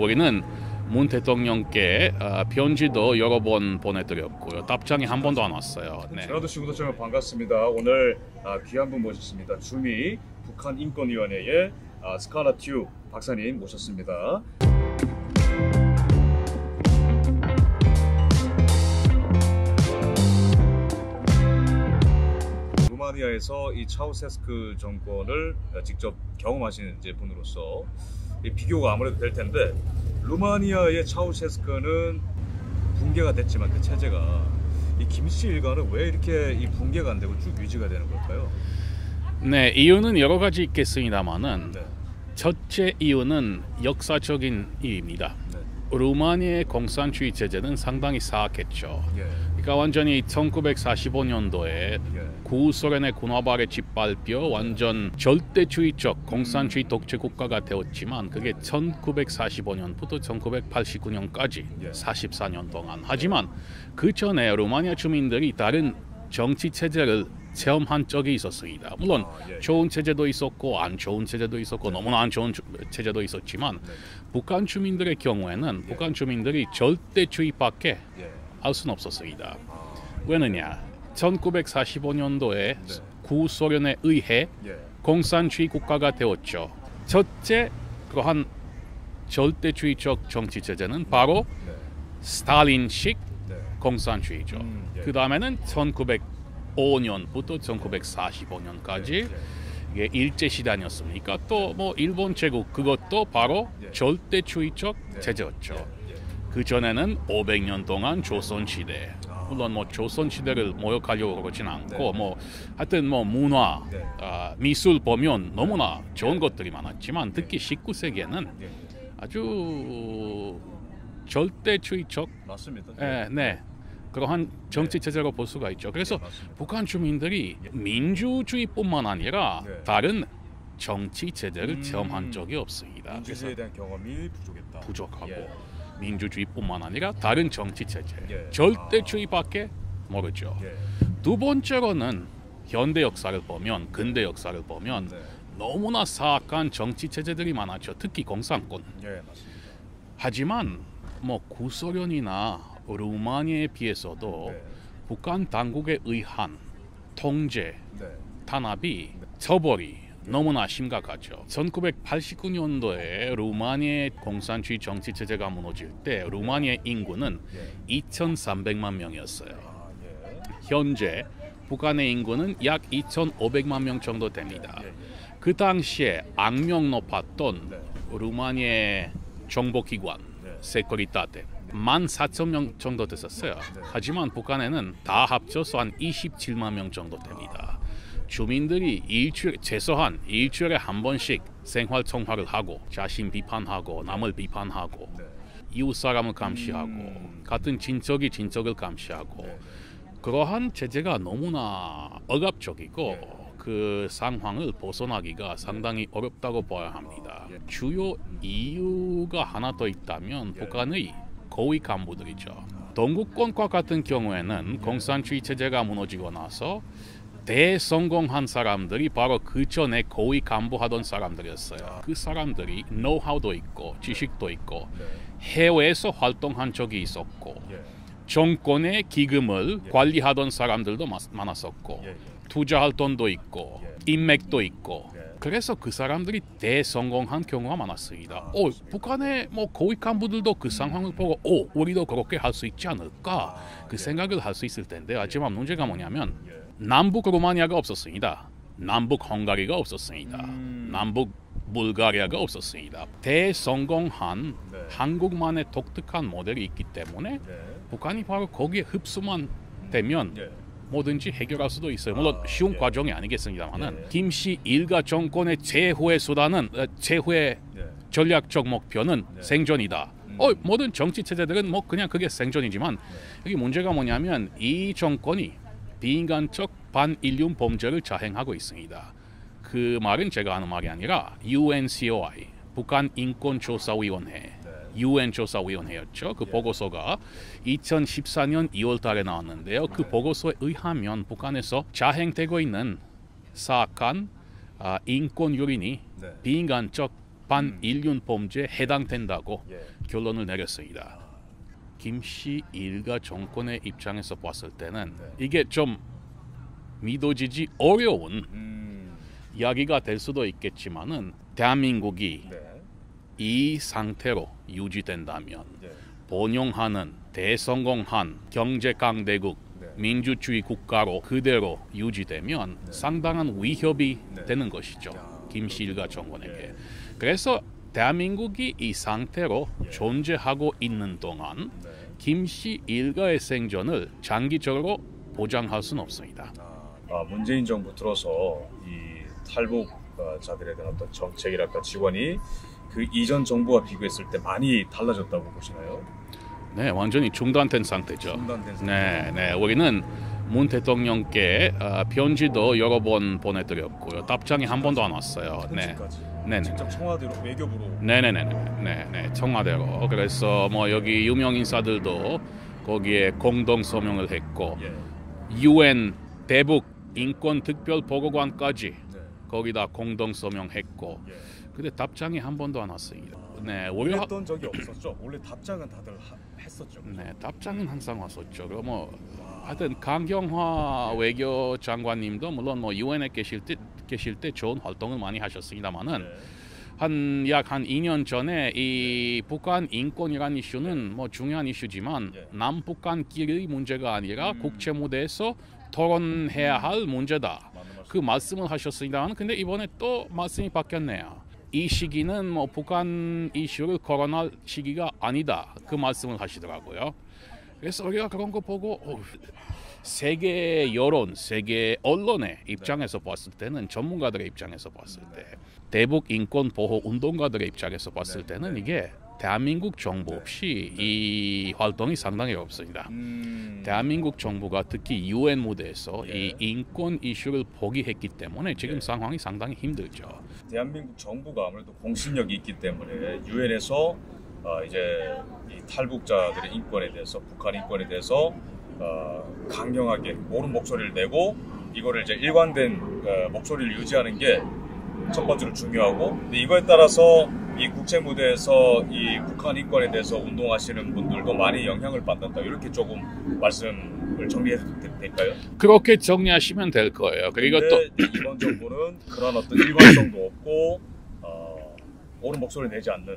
우리는 문 대통령께 편지도 여러 번 보내드렸고요. 답장이 한 번도 안 왔어요. 네. 전라도 시구도 정말 반갑습니다. 오늘 귀한 분 모셨습니다. 주미 북한인권위원회의 스칼라 튜 박사님 모셨습니다. 루마니아에서 이 차우세스크 정권을 직접 경험하신 분으로서 비교가 아무래도 될 텐데, 루마니아의 차우세스크는 붕괴가 됐지만 그 체제가 이 김씨 일가는 왜 이렇게 이 붕괴가 안 되고 쭉 유지가 되는 걸까요? 네, 이유는 여러 가지 있겠습니다만은 네. 첫째 이유는 역사적인 이유입니다. 네. 루마니아의 공산주의 체제는 상당히 사악했죠. 예. 그러니까 완전히 1945년도에 예. 구소련의 군화발에 짓밟혀 완전 절대주의적 공산주의 독재 국가가 되었지만 그게 1945년부터 1989년까지 예. 44년 동안. 하지만 그 전에 루마니아 주민들이 다른 정치 체제를 체험한 적이 있었습니다. 물론 예. 좋은 체제도 있었고 안 좋은 체제도 있었고 너무나 안 좋은 체제도 있었지만 북한 주민들의 경우에는 북한 주민들이 절대주의밖에 알 수는 없었습니다. 왜느냐? 1945년도에 구소련에 의해 공산주의 국가가 되었죠. 첫째 그러한 절대주의적 정치 체제는 바로 스탈린식 공산주의죠. 그 다음에는 1905년부터 1945년까지 이게 일제 시대였습니까? 또 뭐 일본 제국 그것도 바로 절대주의적 체제였죠. 그 전에는 500년 동안 조선 시대. 물론 뭐 조선 시대를 모욕하려고 그러진 않고 뭐 하여튼 뭐 문화, 미술 보면 너무나 좋은 것들이 많았지만 특히 19세기에는 아주 절대주의적 맞습니다. 네. 그러한 정치 체제로 볼 수가 있죠. 그래서 북한 주민들이 민주주의뿐만 아니라 다른 정치 체제를 체험한 적이 없습니다. 민주주의에 대한 경험이 부족하고 민주주의뿐만 아니라 다른 정치 체제, 절대주의밖에 모르죠. 두 번째로는 현대 역사를 보면, 근대 역사를 보면 너무나 사악한 정치 체제들이 많았죠. 특히 공산권. 하지만 뭐 구소련이나 루마니아에 비해서도 북한 당국에 의한 통제, 탄압이 처벌이 너무나 심각하죠. 1989년도에 루마니아의 공산주의 정치 체제가 무너질 때 루마니아 인구는 2,300만 명이었어요. 현재 북한의 인구는 약 2,500만 명 정도 됩니다. 그 당시에 악명 높았던 루마니아의 정보기관 세쿠리타테 14,000명 정도 됐었어요. 하지만 북한에는 다 합쳐서 한 27만 명 정도 됩니다. 주민들이 최소한 일주일에 한 번씩 생활 통화를 하고 자신 비판하고 남을 비판하고 이웃 사람을 감시하고 같은 친척이 친척을 감시하고 그러한 체제가 너무나 억압적이고 그 상황을 벗어나기가 상당히 어렵다고 봐야 합니다. 주요 이유가 하나 더 있다면 북한의 고위 간부들이죠. 동구권과 같은 경우에는 공산주의 체제가 무너지고 나서 대성공한 사람들이 바로 그 전에 고위 간부하던 사람들이었어요. 그 사람들이 노하우도 있고 지식도 있고 해외에서 활동한 적이 있었고 정권의 기금을 관리하던 사람들도 많았었고 투자할 돈도 있고 인맥도 있고 그래서 그 사람들이 대성공한 경우가 많았습니다. 북한의 뭐 고위 간부들도 그 상황을 보고 우리도 그렇게 할 수 있지 않을까 그 생각을 할 수 있을 텐데 하지만 문제가 뭐냐면 남북 루마니아가 없었습니다. 남북 헝가리가 없었습니다. 남북 불가리아가 없었습니다. 대성공한 한국만의 독특한 모델이 있기 때문에 북한이 바로 거기에 흡수만 되면 뭐든지 해결할 수도 있어요. 물론 쉬운 과정이 아니겠습니다만은 김씨 일가 정권의 최후의 수단은 최후의 전략적 목표는 생존이다. 모든 정치 체제들은 뭐 그냥 그게 생존이지만 여기 문제가 뭐냐면 이 정권이 비인간적 반인륜 범죄를 자행하고 있습니다. 그 말은 제가 하는 말이 아니라 UNCOI 북한 인권조사위원회 UN 조사위원회였죠. 그 보고서가 2014년 2월 달에 나왔는데요. 그 보고서에 의하면 북한에서 자행되고 있는 사악한 인권 유린이 비인간적 반인륜 범죄에 해당된다고 예. 결론을 내렸습니다. 김씨 일가 정권의 입장에서 봤을 때는 이게 좀 믿어지지 어려운 이야기가 될 수도 있겠지만은 대한민국이 이 상태로 유지된다면 번영하는 대성공한 경제 강대국 민주주의 국가로 그대로 유지되면 상당한 위협이 되는 것이죠. 김씨 일가 정권에게. 그래서 대한민국이 이 상태로 존재하고 있는 동안 김씨 일가의 생존을 장기적으로 보장할 수는 없습니다. 문재인 정부 들어서 이 탈북자들에 대한 어떤 정책이랄까 지원이 그 이전 정부와 비교했을 때 많이 달라졌다고 보시나요? 네, 완전히 중단된 상태죠. 중단된 상태. 네, 우리는 문 대통령께 편지도 여러 번 보내드렸고요. 답장이 한 번도 안 왔어요. 네. 직접 청와대로 외교부로. 네, 청와대로. 그래서 뭐 여기 유명 인사들도 거기에 공동 서명을 했고, UN 대북 인권 특별 보고관까지 거기다 공동 서명했고, 근데 답장이 한 번도 안 왔습니다. 네, 했던 적이 없었죠. 원래 답장은 다들 했었죠. 네, 답장은 항상 왔었죠. 그럼 뭐 하여튼 강경화 외교장관님도 물론 뭐 유엔에 계실 때 좋은 활동을 많이 하셨습니다만은 약 2년 전에 이 북한 인권이라는 이슈는 뭐 중요한 이슈지만 남북한끼리 문제가 아니라 국제 무대에서 토론해야 할 문제다. 그 말씀을 하셨습니다만 근데 이번에 또 말씀이 바뀌었네요. 이 시기는 뭐 북한 이슈를 거론할 시기가 아니다. 그 말씀을 하시더라고요. 그래서 우리가 그런 거 보고 세계 여론, 세계 언론의 입장에서 봤을 때는 전문가들의 입장에서 봤을 때 대북 인권 보호 운동가들의 입장에서 봤을 때는 이게 대한민국 정부 없이 이 활동이 상당히 어렵습니다. 대한민국 정부가 특히 UN 무대에서 이 인권 이슈를 포기했기 때문에 지금 상황이 상당히 힘들죠. 대한민국 정부가 아무래도 공신력이 있기 때문에 유엔에서 이제 이 탈북자들의 인권에 대해서 북한 인권에 대해서 강경하게 옳은 목소리를 내고 이거를 이제 일관된 목소리를 유지하는 게 첫 번째로 중요하고 근데 이거에 따라서 이 국제 무대에서 이 북한 인권에 대해서 운동하시는 분들도 많이 영향을 받는다 이렇게 조금 말씀을 정리해도 될까요? 그렇게 정리하시면 될 거예요. 그리고 또 이번 정부는 그런 어떤 일관성도 없고 옳은 목소리를 내지 않는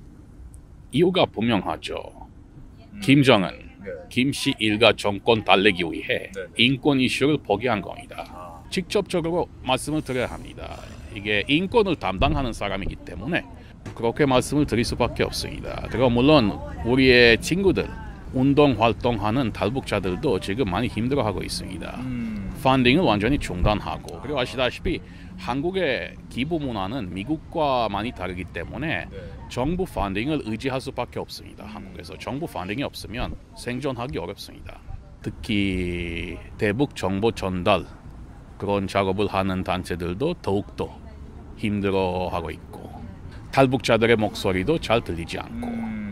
이유가 분명하죠. 김정은, 김씨 일가 정권 달래기 위해 인권 이슈를 포기한 겁니다. 직접적으로 말씀을 드려야 합니다. 이게 인권을 담당하는 사람이기 때문에 그렇게 말씀을 드릴 수밖에 없습니다. 그리고 물론 우리의 친구들, 운동 활동하는 탈북자들도 지금 많이 힘들어하고 있습니다. 펀딩을 완전히 중단하고 그리고 아시다시피 한국의 기부 문화는 미국과 많이 다르기 때문에 정부 펀딩을 의지할 수밖에 없습니다. 한국에서 정부 펀딩이 없으면 생존하기 어렵습니다. 특히 대북 정보 전달 그런 작업을 하는 단체들도 더욱더 힘들어하고 있고 탈북자들의 목소리도 잘 들리지 않고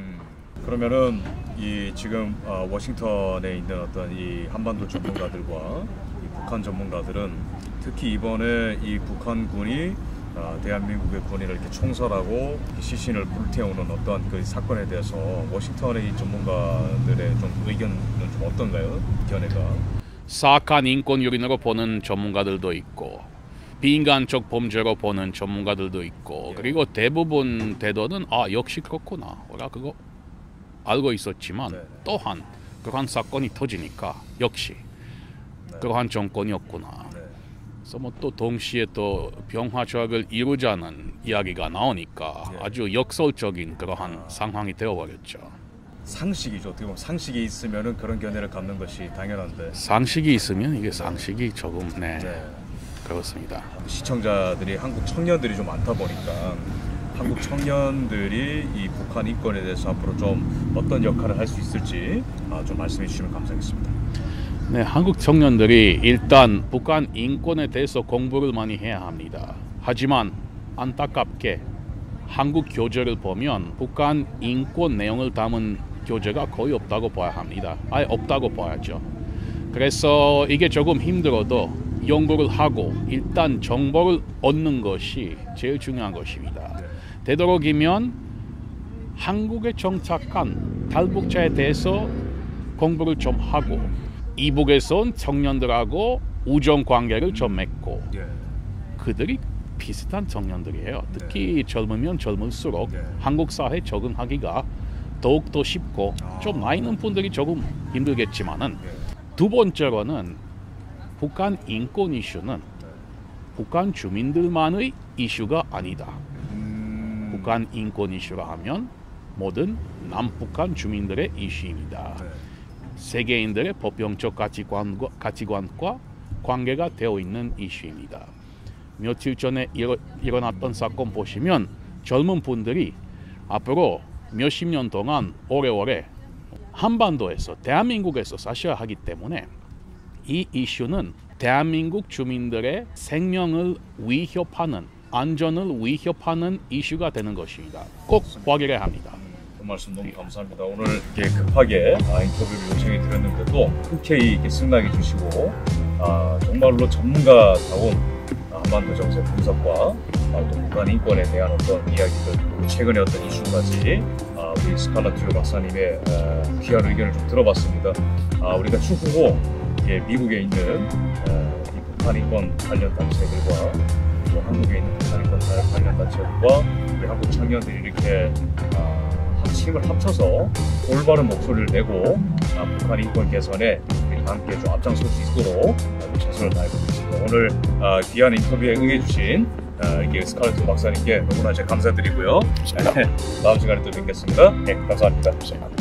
그러면은 이 지금 워싱턴에 있는 어떤 이 한반도 전문가들과 이 북한 전문가들은 특히 이번에 이 북한군이 대한민국의 군인을 이렇게 총살하고 시신을 불태우는 어떤 그 사건에 대해서 워싱턴의 이 전문가들의 좀 의견은 좀 어떤가요? 견해가 사악한 인권 유린으로 보는 전문가들도 있고 비인간적 범죄로 보는 전문가들도 있고 그리고 대부분 대도는 역시 그렇구나 우리가 그거 알고 있었지만 또한 그러한 사건이 터지니까 역시 그러한 정권이었구나. 그래서 뭐 또 동시에 또 병화 조약을 이루자는 이야기가 나오니까 아주 역설적인 그러한 상황이 되어버렸죠. 상식이죠. 어떻게 보면 상식이 있으면은 그런 견해를 갖는 것이 당연한데 상식이 있으면 이게 상식이 조금 그렇습니다. 시청자들이 한국 청년들이 좀 많다 보니까 한국 청년들이 이 북한 인권에 대해서 앞으로 좀 어떤 역할을 할 수 있을지 좀 말씀해 주시면 감사하겠습니다. 네, 한국 청년들이 일단 북한 인권에 대해서 공부를 많이 해야 합니다. 하지만 안타깝게 한국 교재를 보면 북한 인권 내용을 담은 교재가 거의 없다고 봐야 합니다. 아예 없다고 봐야죠. 그래서 이게 조금 힘들어도 연구를 하고 일단 정보를 얻는 것이 제일 중요한 것입니다. 되도록이면 한국에 정착한 탈북자에 대해서 공부를 좀 하고 이북에서 온 청년들하고 우정 관계를 좀 맺고 그들이 비슷한 청년들이에요. 특히 젊으면 젊을수록 한국 사회에 적응하기가 더욱더 쉽고 좀 나이 있는 분들이 조금 힘들겠지만은 두 번째로는 북한 인권 이슈는 북한 주민들만의 이슈가 아니다. 북한 인권 이슈라 하면 모든 남북한 주민들의 이슈입니다. 세계인들의 법령적 가치관과 관계가 되어 있는 이슈입니다. 며칠 전에 일어났던 사건 보시면 젊은 분들이 앞으로 몇십 년 동안 오래오래 한반도에서 대한민국에서 사셔야 하기 때문에 이 이슈는 대한민국 주민들의 생명을 위협하는 안전을 위협하는 이슈가 되는 것입니다. 꼭 확인해야 합니다. 그 말씀 너무 감사합니다. 오늘 이렇게 급하게 인터뷰를 요청해 드렸는데도 흔쾌히 이렇게 승낙해 주시고 정말로 전문가다운 한반도 정세 분석과 또 북한 인권에 대한 어떤 이야기들, 그리고 최근의 어떤 이슈까지 우리 스칼라튜 박사님의 귀한 의견을 좀 들어봤습니다. 우리가 추후 미국에 있는 이 북한 인권 관련 단체들과 또 한국에 있는 북한 인권 관련 단체들과 우리 한국 청년들이 이렇게 힘을 합쳐서 올바른 목소리를 내고 북한 인권 개선에 함께 좀 앞장설 수 있도록 최선을 다해보겠습니다. 오늘 귀한 인터뷰에 응해주신 스칼라튜 박사님께 너무나 감사드리고요. 다음 시간에 또 뵙겠습니다. 네, 감사합니다.